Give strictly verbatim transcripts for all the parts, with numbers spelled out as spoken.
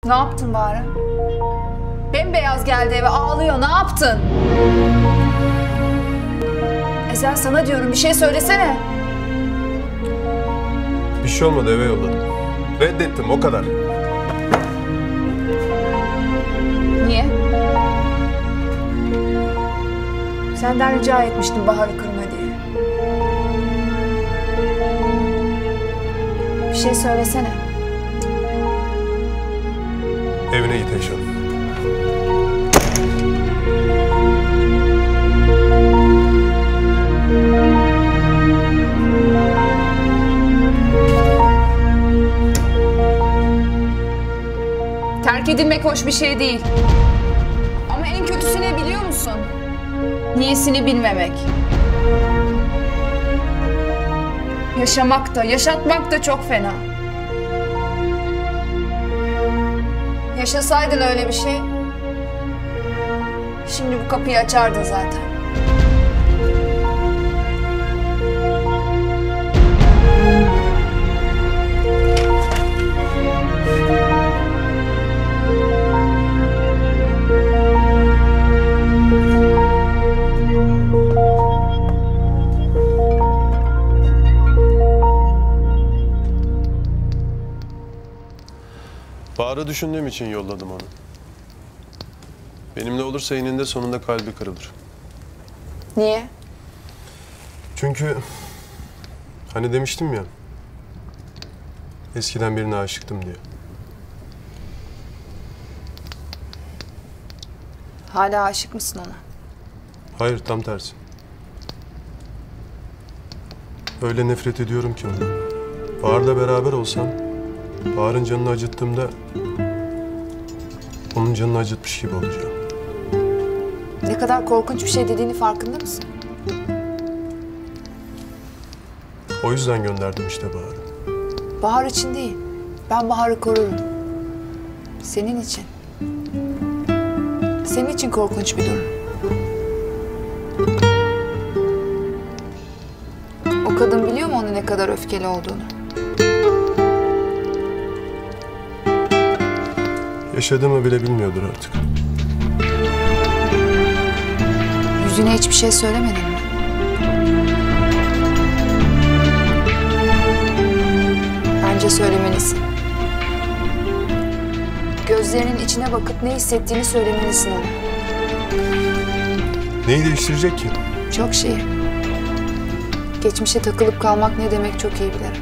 Ne yaptın bari? Bembeyaz geldi eve, ağlıyor. Ne yaptın? Ezel, sana diyorum, bir şey söylesene. Bir şey olmadı, eve yolladım. Reddettim, o kadar. Niye? Senden rica etmiştim Bahar'ı kırma diye. Bir şey söylesene. Evine git Eşan. Terk edilmek hoş bir şey değil. Ama en kötüsü ne biliyor musun? Niyesini bilmemek. Yaşamak da, yaşatmak da çok fena. Yaşasaydın öyle bir şey, şimdi bu kapıyı açardın zaten. Bahar'ı düşündüğüm için yolladım onu. Benimle olursa eninde sonunda kalbi kırılır. Niye? Çünkü hani demiştim ya, eskiden birine aşıktım diye. Hala aşık mısın ona? Hayır, tam tersi. Öyle nefret ediyorum ki ona. Bahar'la beraber olsam, Bahar'ın canını acıttığımda onun canını acıtmış gibi olacağım. Ne kadar korkunç bir şey dediğini farkında mısın? O yüzden gönderdim işte Bahar'ı. Bahar için değil. Ben Bahar'ı korurum. Senin için. Senin için korkunç bir durum. O kadın biliyor mu onun ne kadar öfkeli olduğunu? Yaşadığımı bile bilmiyordur artık. Yüzüne hiçbir şey söylemedin mi? Bence söylemelisin. Gözlerinin içine bakıp ne hissettiğini söylemelisin ona. Neyi değiştirecek ki? Çok şey. Geçmişe takılıp kalmak ne demek çok iyi bilirim.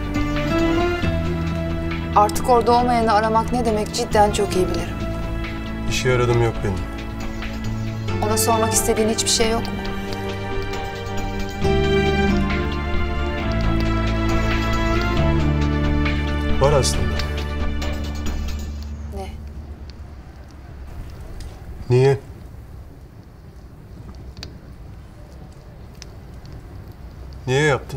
Artık orada olmayanı aramak ne demek cidden çok iyi bilirim. İşe yaradım yok benim. Ona sormak istediğin hiçbir şey yok mu? Var aslında. Ne? Niye? Niye yaptın?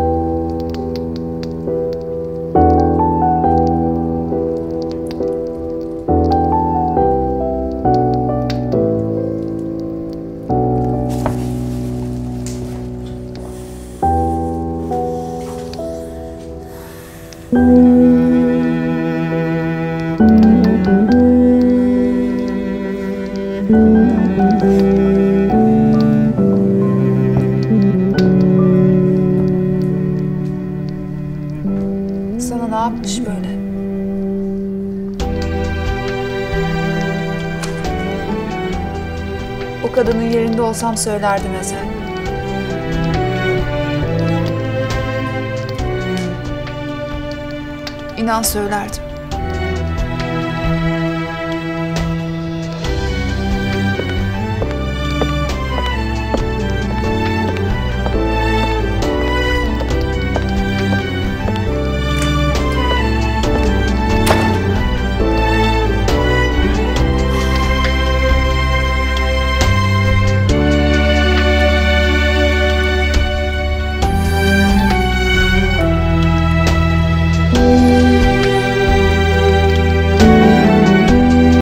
Sana ne yapmış böyle? O kadının yerinde olsam söylerdim Ezel. İnan söylerdim.